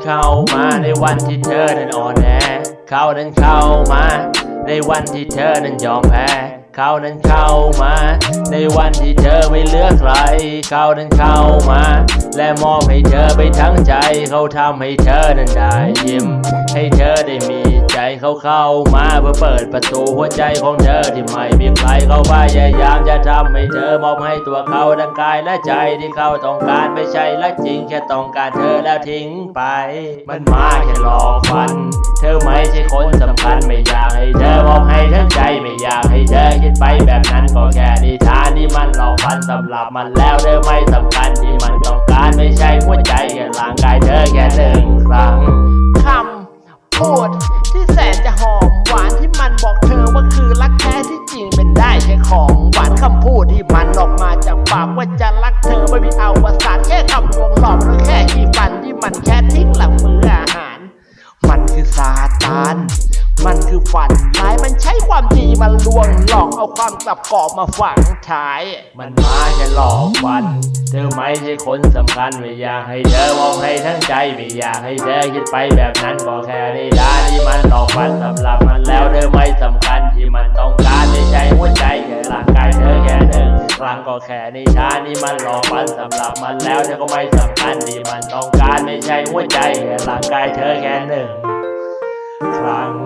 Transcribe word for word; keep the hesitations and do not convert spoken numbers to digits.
เข้ามาในวันที่เธอนั้นอ่อนแอเขานั้นเข้ามาในวันที่เธอนั้นยอมแพ้เขานั้นเข้ามาในวันที่เธอไม่เหลือใครเขานั้นเข้ามาและมอบให้เธอไปทั้งใจเขาทำให้เธอนั้นได้ยิ้มให้เธอได้มีใจเขาเข้ามาเพื่อเปิดประตูหัวใจของเธอที่ไม่มีใครเขาพยายามจะทำให้เธอมอบให้ตัวเขาทั้งกายและใจที่เขาต้องการไม่ใช่รักจริงแค่ต้องการเธอแล้วทิ้งไปมันมาแค่หลอกฝันเธอไม่ใช่คนสำคัญไม่อยากให้เธอมอบให้ทั้งใจไม่อยากให้เธอคิดไปแบบนั้นก็แค่นิทานที่มันหลอกฝันสำหรับมันแล้วเธอไม่สำคัญที่มันต้องการไม่ใช่หัวใจแค่ร่างกายเธอแค่หนึ่งครั้งคำพูดที่แสนจะหอมหวานที่มันบอกเธอว่าคือรักแท้ที่จริงเป็นได้แค่ของหวานคำพูดที่มันออกมาจากปากว่าจะรักเธอไม่มีเอาวสานแค่คำลวงหลอกหรือแค่ขี้ฟันที่มันแค่ทิ้งหลังมืออาหารมันคือซาตานมันคือฝันร้ายมันใช้ความดีมันลวงหลอกเอาความกลับกรอบมาฝังท้ายมันมาแค่หลอกฝันเธอไม่ใช่คนสำคัญไม่อยากให้เธอมองให้ทั้งใจไม่อยากให้เธอคิดไปแบบนั้นก็แค่นิทานที่มันหลอกฝันสำหรับมันแล้วเธอไม่สำคัญที่มันต้องการไม่ใช่หัวใจแค่ร่างกายเธอแค่หนึ่งครั้งก็แค่นิทานที่มันหลอกฝันสำหรับมันแล้วเธอก็ไม่สำคัญที่มันต้องการไม่ใช่หัวใจแค่ร่างกายเธอแค่หนึ่งครั้ง